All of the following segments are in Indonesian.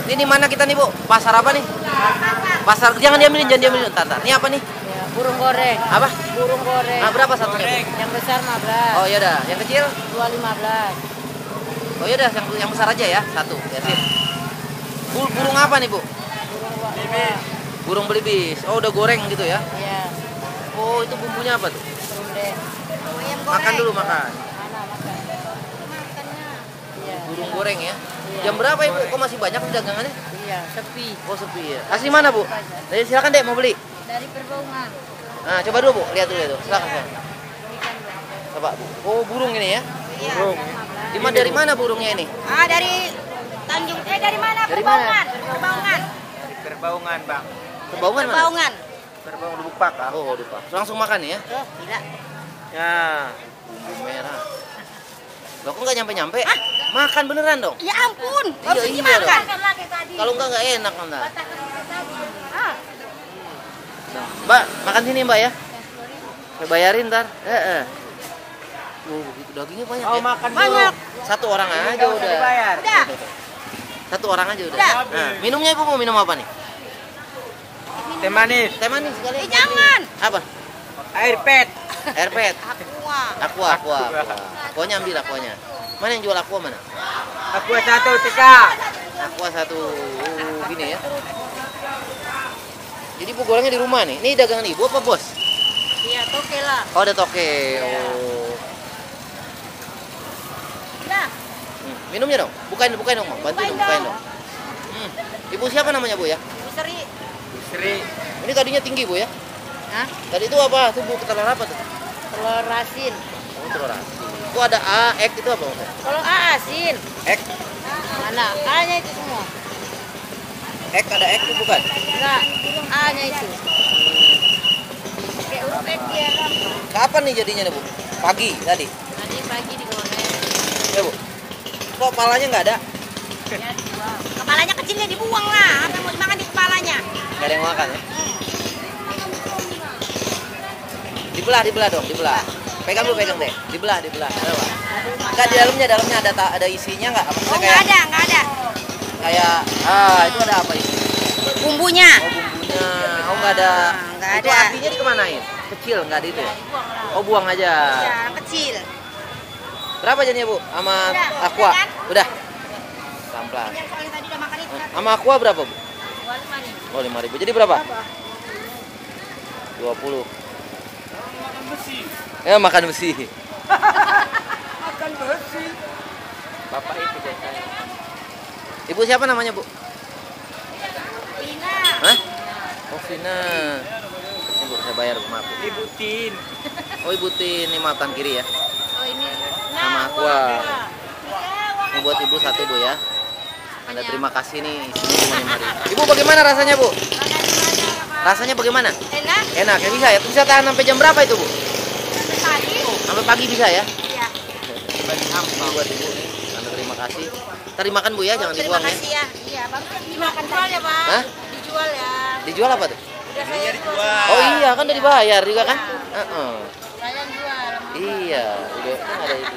Ini mana kita nih, Bu? Pasar apa nih? Pasar, jangan diambilin, jangan diambilin. Ntar. Ini apa nih? Ya, burung goreng. Apa? Burung goreng. Nah, berapa satunya, Bu? Yang besar 15. Oh, iya dah. Yang kecil? 2,15. Oh, iya dah, yang besar aja ya. Satu. Ya, sip. Burung apa nih, Bu? Burung belibis. Burung belibis. Oh, udah goreng gitu ya? Iya. Oh, itu bumbunya apa tuh? Serundeng. Makan dulu, makan. Mana makan? Makannya. Iya. Burung goreng ya. Iya. Jam berapa, Ibu? Kok masih banyak dagangannya? Iya, sepi. Oh, sepi ya. Asli mana, Bu? Silakan, Dek, mau beli. Dari Perbaungan. Nah, coba dulu, Bu. Lihat dulu itu. Silakan, silakan. Ini kan Coba, Bu. Oh, burung ini ya. iya, Burung. 15. Dari mana burungnya ini? Dari Tanjung. Dari mana? Dari mana? Perbaungan. Perbaungan, Bang. Kebaungan mana? Perbaungan. Perbaungan Lubuk Pakar. Oh, lupa. Langsung makan ya? Tuh, gila. Ya, bumbu merah. Loh, kok nggak nyampe-nyampe? Makan beneran dong? Ya ampun, Iya, harus iya dimakan. Kalau nggak enak, Nanda. Ah, Mbak, makan sini, Mbak ya. Saya bayarin ntar. Begitu dagingnya banyak Oh, ya. makan banyak. Satu orang aja Nggak usah udah. dibayar. Udah. Satu orang aja udah. Udah. Nah, minumnya Ibu mau minum apa nih? Teh manis, Teh manis sekali. Jangan. Apa? air pet. Air pet. Aqua. Aqua. Aquanya ambil aquanya. Mana yang jual aqua mana? Aku 1 3. Aqua satu. Gini ya. Jadi Bu gorengnya di rumah nih. Ini dagangan Ibu apa bos? Iya, toke lah. Oh, ada toke. Iya. Oh. Udah. Minumnya dong. Bukain dong, Bang. Bantuin dong, bukain dong. Ibu siapa namanya, Bu ya? Ibu Seri. Sri. Ini tadinya tinggi, Bu ya? Hah? Tadi itu apa? Itu Bu telur apa tuh? Telur asin. Oh, telur asin. Itu ada A, ek itu apa maksudnya? Kalau asin. Ek, Mana? A-nya itu semua. ek ada ek tuh bukan? Enggak, A-nya itu. Kayak huruf X ya. Kapan nih jadinya nih, Bu? Pagi tadi. Tadi pagi digoreng. Ya, Bu. Kok kepalanya nggak ada? Ya, dibuang. Kepalanya kecilnya dibuang lah. Apa yang mau dimakan di kepalanya? Nggak ada yang makan ya? Dibelah dong, dibelah. Pegang dulu, pegang deh. Dibelah. Ada apa? Nggak, di dalamnya ada isinya nggak? Apa Oh, nggak ada. Kayak, itu ada apa isinya? Bumbunya. Oh, bumbunya. Oh, nggak ada. Nggak Itu ada. artinya dikemanain? Kecil, nggak ada itu ya? Dibuang lah. Oh, buang aja. Ya, kecil. Berapa jadinya, Bu? Sama Udah, aqua? udah kan? Udah. Samplas. Yang soalnya tadi udah makan itu. Sama aqua berapa, Bu? 25 nih. Oh, 5.000. Jadi berapa? 20. Ya, makan besi. Makan besi. Bapak itu biasanya. Ibu siapa namanya, Bu? Pina. Hah? Oh, Vina. Ini Bu, saya bayar, maaf. Bu. Ibu Tin. Oh, Ibu Tin, ini maaf tangan kiri ya. Oh, ini. Sama Nah, aqua. uang. Ini buat Ibu satu, Bu ya. Anda terima kasih nih, isinya cuma 5.000. Ibu bagaimana rasanya, Bu? Rasanya bagaimana? Enak. Enak ya, bisa ya? Bisa tahan sampai jam berapa itu, Bu? Tadi. Sampai pagi bisa ya? Iya. Ini buat Ibu nih. Anda terima kasih. Ntar dimakan, Bu ya, jangan Terima dibuang ya. kasih ya. Iya, Bang. Dimakan jual ya, Bang. Hah? Dijual ya. Dijual apa tuh? Udah saya jual. Oh iya, kan udah dibayar juga kan? Heeh. Saya yang jual. Iya, udah kan ada itu.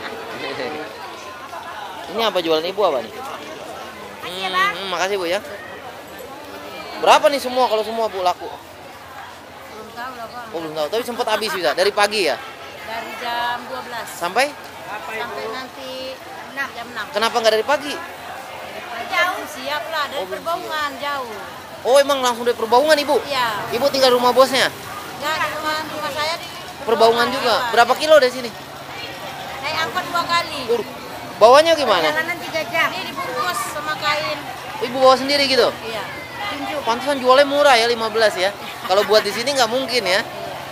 Ini apa jualan Ibu apa nih? Makasih Bu ya. Berapa nih semua kalau semua Bu laku? Belum tahu lah, Bang. Oh belum tahu, tapi sempat habis bisa dari pagi ya Dari jam 12 sampai? sampai nanti 6 jam 6. Kenapa nggak dari pagi? Jauh siap lah dari Oh, belum Perbaungan jauh. Oh emang langsung dari Perbaungan Ibu? Iya. Ibu tinggal rumah bosnya? Enggak di rumah saya di Perbaungan juga. Iya. Berapa kilo dari sini? Naik angkot 2 kali. Bawanya gimana? Perjalanan 3 jam. Ini dibungkus sama kain. Oh, Ibu bawa sendiri gitu? Iya. Tunjuk. Pantesan jualnya murah ya 15 ya. Kalau buat di sini nggak mungkin ya.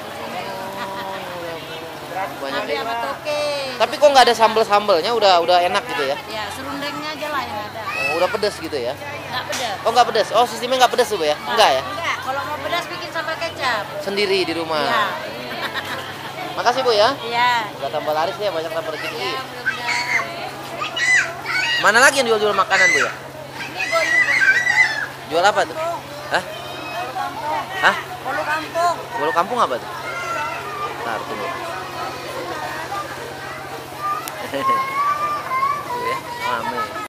Banyak Ada ya. sama toke. Tapi kok nggak ada sambel-sambelnya? Udah enak gitu ya? Ya, serundengnya aja lah yang ada. Oh, udah pedes gitu ya? Enggak pedas. Oh nggak pedes? Oh sistemnya nggak pedes tuh Bu ya? Enggak ya? Enggak. Kalau mau pedas bikin sambal kecap. Sendiri di rumah? Iya. Makasih Bu ya. Iya. Udah tambah laris ya, banyak tambah rezeki. Ya, mudah-mudahan. Mana lagi yang jual-jual makanan Bu ya? Ini boyu. Jual apa tuh? Hah? Bolu kampung. Hah? Bolu kampung. Bolu kampung apa tuh? Ntar tunggu. Tuh ya, rame.